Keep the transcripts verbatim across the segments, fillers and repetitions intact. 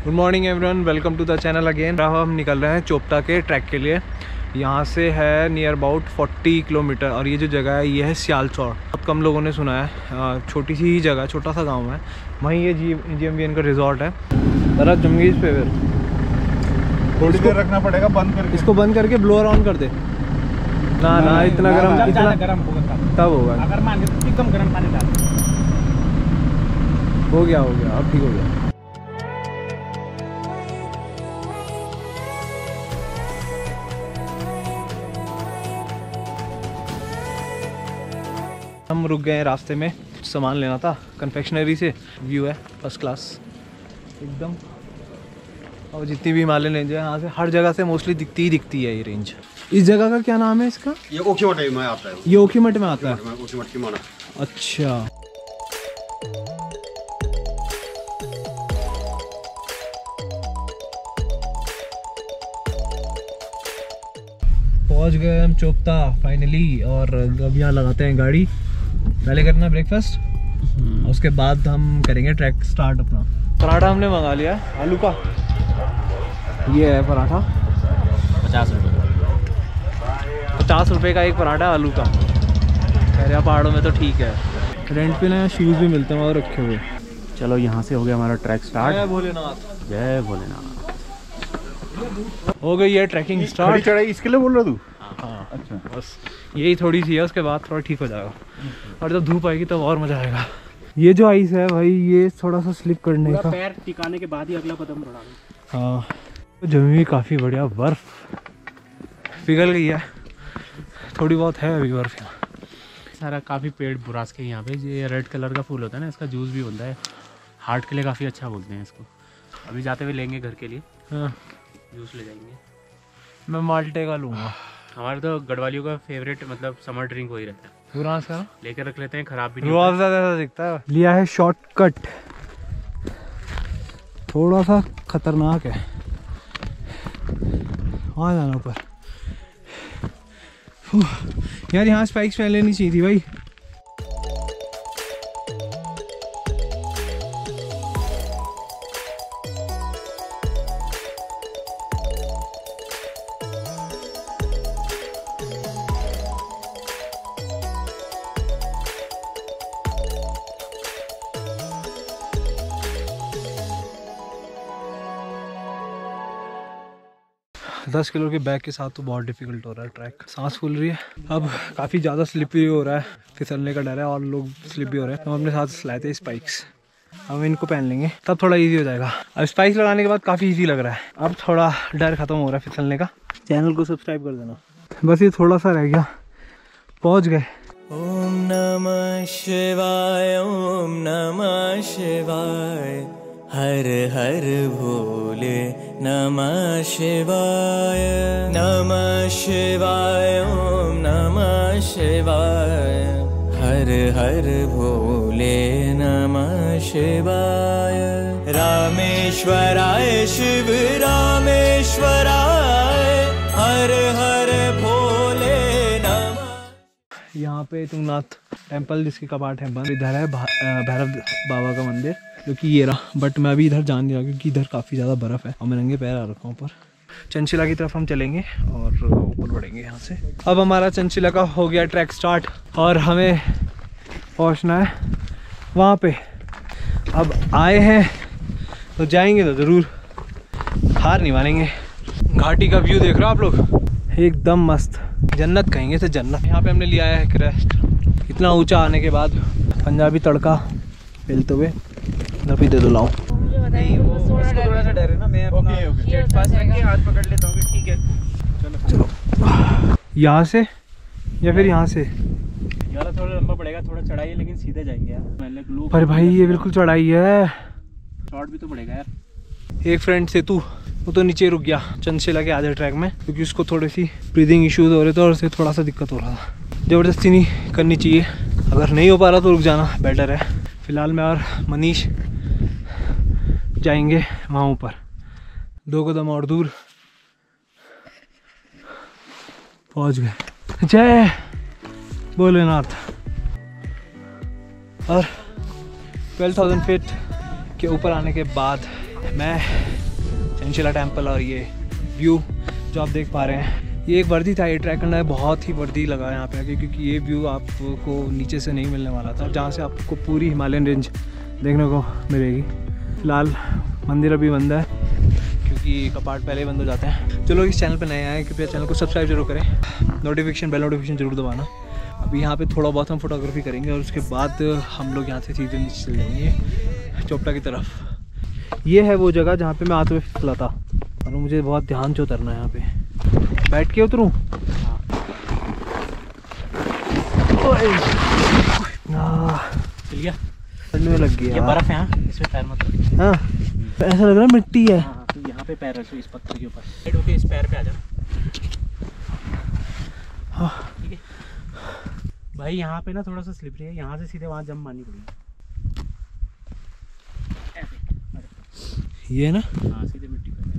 Good morning everyone, welcome to the channel again. हम निकल रहे हैं चोपता के ट्रैक के लिए। यहाँ से है नियर अबाउट चालीस किलोमीटर और ये जो जगह है ये है सियालचौड़। बहुत कम लोगों ने सुना है, छोटी सी ही जगह, छोटा सा गांव है। वहीं ये जी जी एम वी एन का रिजॉर्ट है। बर्फ़ जम गई इस पे, फिर थोड़ी देर रखना पड़ेगा बंद करके। इसको बंद करके ब्लोअर ऑन कर दे ना ना, ना इतना गर्म, इतना गर्म होगा तब होगा। अगर मान के एकदम गर्म पानी डाल। हो गया हो गया अब ठीक हो गया। हम रुक गए हैं रास्ते में, सामान लेना था कन्फेक्शनरी से। व्यू है फर्स्ट क्लास एकदम, और जितनी भी हिमालयन रेंज है यहाँ से हर जगह से मोस्टली दिखती ही दिखती है ये रेंज। इस जगह का क्या नाम है इसका? ये ओखीमठ में आता है। ये ओखीमठ में आता है। ओखीमठ की माना। अच्छा, पहुंच गए हम चोपता फाइनली। और अब यहाँ लगाते हैं गाड़ी। पहले करना ब्रेकफास्ट, उसके बाद हम करेंगे ट्रैक स्टार्ट अपना। पराठा हमने मंगा लिया आलू का, ये है पराठा पचास रुपये पचास रुपये का एक पराठा आलू का। कह रहे पहाड़ों में तो ठीक है। रेंट पे ना शूज़ भी मिलते हैं और रखे हुए। चलो यहाँ से हो गया हमारा ट्रैक स्टार्ट। जय भोलेनाथ। जय भोलेनाथ। हो गई है ट्रैकिंग स्टार्ट। चढ़ाई इसके लिए बोल रहा तू? हाँ अच्छा, बस यही थोड़ी सी है, उसके बाद थोड़ा ठीक हो जाएगा। और जब धूप आएगी तब तो और मज़ा आएगा। ये जो आइस है भाई, ये थोड़ा सा स्लिप करने का, पैर टिकाने के बाद ही अगला कदम बढ़ाना। हाँ, जमी हुई काफ़ी बढ़िया बर्फ़ पिघल गई है, थोड़ी बहुत है अभी बर्फ़ यहाँ। सारा काफ़ी पेड़ बुरास के यहाँ पे, ये रेड कलर का फूल होता है ना, इसका जूस भी बनता है। हार्ट के लिए काफ़ी अच्छा बोलते हैं इसको। अभी जाते हुए लेंगे घर के लिए। हाँ, जूस ले जाएंगे। मैं माल्टे का लूँगा। हमारे तो गढ़वालियों का फेवरेट मतलब समर ड्रिंक वही रहता है। बुरास का लेकर रख लेते हैं, ख़राब भी नहीं बहुत ज़्यादा दिखता है। लिया है शॉर्टकट, थोड़ा सा खतरनाक है। वहाँ जाना ऊपर। यार यहाँ स्पाइक्स पहन लेनी चाहिए थी भाई। दस किलो के बैग के साथ तो बहुत डिफिकल्ट हो रहा है ट्रैक। सांस फूल रही है। अब काफ़ी ज़्यादा स्लिपी हो रहा है, फिसलने का डर है और लोग स्लिपी हो रहे हैं। हम अपने साथ लाए थे स्पाइक्स, हम इनको पहन लेंगे तब थोड़ा इजी हो जाएगा। अब स्पाइक्स लगाने के बाद काफ़ी इजी लग रहा है। अब थोड़ा डर खत्म हो रहा है फिसलने का। चैनल को सब्सक्राइब कर देना। बस ये थोड़ा सा रह गया, पहुँच गए। ओम नमः शिवाय, ओम नमः शिवाय, हर हर भोले नमः शिवाय, नमः शिवाय, ओम नमः शिवाय, हर हर भोले नमः शिवाय, रामेश्वराय शिव रामेश्वराय, हर हर भोले नमः। यहाँ पे तुंगनाथ टेम्पल जिसकी कपाट है बंद। इधर है भैरव बाबा का मंदिर, जो कि ये रहा। बट मैं अभी इधर जान नहीं रहा क्योंकि इधर काफ़ी ज़्यादा बर्फ़ है और मैं नंगे पैर आ रखा हूँ ऊपर। चंचला की तरफ हम चलेंगे और ऊपर बढ़ेंगे यहाँ से। अब हमारा चंचला का हो गया ट्रैक स्टार्ट और हमें पहुँचना है वहाँ पे। अब आए हैं तो जाएंगे तो ज़रूर, हार नहीं मानेंगे। घाटी का व्यू देख रहे हो आप लोग, एकदम मस्त, जन्नत कहेंगे इसे, जन्नत। यहाँ पे हमने लिया है क्रेस्ट। इतना ऊंचा आने के बाद पंजाबी तड़का मिलते हुए इधर भी दे दो लाओ। थोड़ा सा डर है ना, मैं अपना स्टेट पास रख के हाथ पकड़ लेता हूँ। ठीक है चलो चलो, यहाँ से या फिर यहाँ से? यार थोड़ा लंबा पड़ेगा, थोड़ा चढ़ाई है लेकिन सीधे जाएंगे यार। पहले पर भाई ये बिल्कुल चढ़ाई है, शॉर्ट भी तो पड़ेगा यार। एक फ्रेंड से तू वो तो नीचे रुक गया चंचला के आधे ट्रैक में, क्योंकि उसको थोड़ी सी ब्रीदिंग इश्यूज हो रहे थे और उससे थोड़ा सा दिक्कत हो रहा था। ज़बरदस्ती नहीं करनी चाहिए, अगर नहीं हो पा रहा तो रुक जाना बेटर है। फिलहाल मैं और मनीष जाएंगे वहाँ ऊपर, दो कदम और दूर पहुँच गए। जय भोलेनाथ। और ट्वेल्व थाउजेंड फीट के ऊपर आने के बाद मैं चंचला टेम्पल और ये व्यू जो आप देख पा रहे हैं, ये एक वर्दी था। ये ट्रैक करना है, बहुत ही वर्दी लगा यहाँ पे आके, क्योंकि ये व्यू आपको नीचे से नहीं मिलने वाला था, जहाँ से आपको पूरी हिमालयन रेंज देखने को मिलेगी। फिलहाल मंदिर अभी बंद है क्योंकि कपाट पहले ही बंद हो जाते हैं। जो लोग इस चैनल पर नए आए हैं कृपया चैनल को सब्सक्राइब जरूर करें, नोटिफिकेशन बेल नोटिफिकेशन जरूर दबाना। अभी यहाँ पे थोड़ा बहुत हम फोटोग्राफी करेंगे और उसके बाद हम लोग यहाँ से सीधे नीचे चल जाएंगे चोपटा की तरफ। ये है वो जगह जहाँ पे मैं आते हुए फिसला था और मुझे बहुत ध्यान से उतरना है। यहाँ पे बैठ के उतरूँ? चल गया, में लग गया। ये बर्फ है, हाँ इसमें पैर मत रख। हाँ ऐसा लग रहा है मिट्टी है। हाँ तो यहाँ पे पैर रखो, इस पत्थर के ऊपर साइड होके इस पैर पे आ जा। हाँ ठीक है भाई, यहाँ पे ना थोड़ा सा स्लिपरी है, यहाँ से सीधे वहाँ जंप मारनी पड़ेगी। ये ना, हाँ सीधे मिट्टी पे।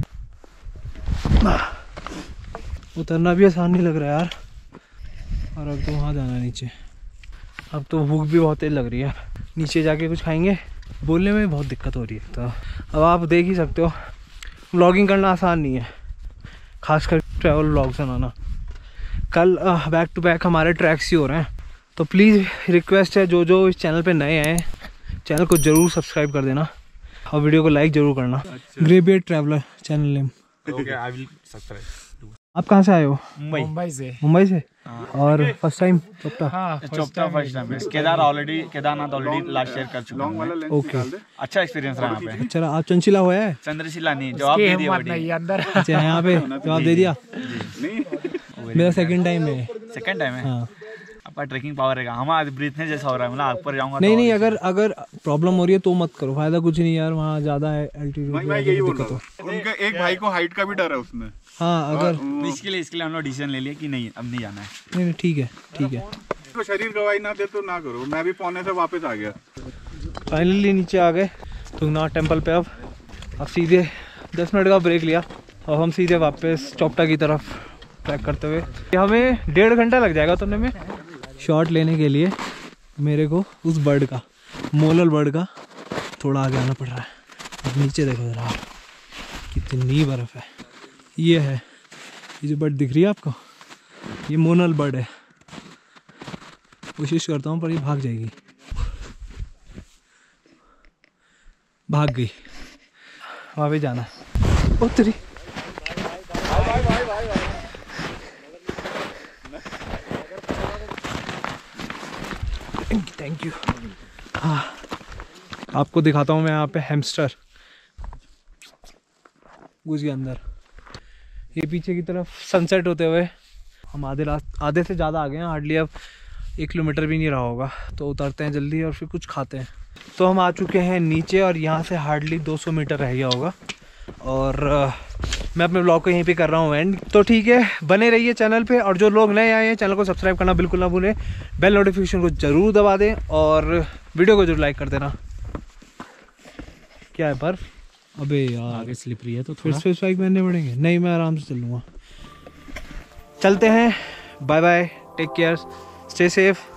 उतरना भी आसान नहीं लग रहा यार। और अब तो वहाँ जाना है नीचे। अब तो भूख भी बहुत तेज लग रही है। नीचे जाके कुछ खाएंगे। बोलने में बहुत दिक्कत हो रही है। तो अब आप देख ही सकते हो, व्लॉगिंग करना आसान नहीं है, खासकर ट्रैवल व्लॉग्स बनाना। कल बैक टू बैक हमारे ट्रैक्स ही हो रहे हैं, तो प्लीज़ रिक्वेस्ट है जो जो इस चैनल पे नए आए हैं, चैनल को ज़रूर सब्सक्राइब कर देना और वीडियो को लाइक ज़रूर करना। अच्छा। Grey beard traveller channel name. Okay, I will subscribe. आप कहाँ से आए हो? मुंबई। मुंबई से। मुंबई से। और फर्स्ट टाइम चोपटा? हाँ Chopta first time. Kedar already Kedarnath already last year कर चुका हूं। ओके, अच्छा एक्सपीरियंस रहा यहाँ पे। अच्छा आप चंचला हुआ है? चंद्रशिला नहीं, जवाब दे दिया बड़ी। अंदर अच्छा यहाँ पे जवाब दे दिया। मेरा सेकंड टाइम है। सेकंड टाइम है। हाँ आपका ट्रेकिंग पावर है, हमारा ब्रीथने जैसा हो रहा है, मतलब ऊपर जाऊंगा। नहीं नहीं, अगर अगर प्रॉब्लम हो रही है तो मत करो, फायदा कुछ नहीं यार, वहाँ ज्यादा है एल्टीट्यूड। मैं यही बोल रहा हूं, उनके एक भाई को हाइट का भी डर है उसमें। हाँ अगर इसके लिए इसके लिए हम लोग डिसीजन ले लिया कि नहीं अब नहीं जाना है। नहीं नहीं ठीक है ठीक है। तो शरीर गवाही ना दे तो ना करो। मैं भी पौने से वापस आ गया। फाइनली नीचे आ गए तुंगनाथ टेम्पल पे। अब अब सीधे दस मिनट का ब्रेक लिया और हम सीधे वापस चोपटा की तरफ ट्रैक करते हुए। हमें डेढ़ घंटा लग जाएगा उतरने में। शॉट लेने के लिए मेरे को उस बर्ड का, मोलल बर्ड का थोड़ा आगे आना पड़ रहा है। अब नीचे देखो जरा कितनी बर्फ़ है। ये है, ये जो बर्ड दिख रही है आपको, ये मोनल बर्ड है। कोशिश करता हूँ पर ये भाग जाएगी। भाग गई। वहाँ पे जाना है। उतरी। Thank you. हाँ आपको दिखाता हूँ मैं यहाँ पे हैमस्टर घुस गया अंदर। ये पीछे की तरफ सनसेट होते हुए हम आधे रास्ते, आधे से ज़्यादा आ गए हैं। हार्डली अब एक किलोमीटर भी नहीं रहा होगा, तो उतरते हैं जल्दी और फिर कुछ खाते हैं। तो हम आ चुके हैं नीचे और यहाँ से हार्डली दो सौ मीटर रह गया होगा और आ, मैं अपने ब्लॉग को यहीं पे कर रहा हूँ एंड। तो ठीक है, बने रहिए चैनल पे और जो लोग नए आए हैं चैनल को सब्सक्राइब करना बिल्कुल ना भूलें, बेल नोटिफिकेशन को ज़रूर दबा दें और वीडियो को जरूर लाइक कर देना। क्या है बर्फ? अबे यार आगे स्लिपरी है तो फिर थोड़ा से स्पाइक पहनने पड़ेंगे। नहीं मैं आराम से चलूँगा। चलते हैं, bye bye, take care, stay safe.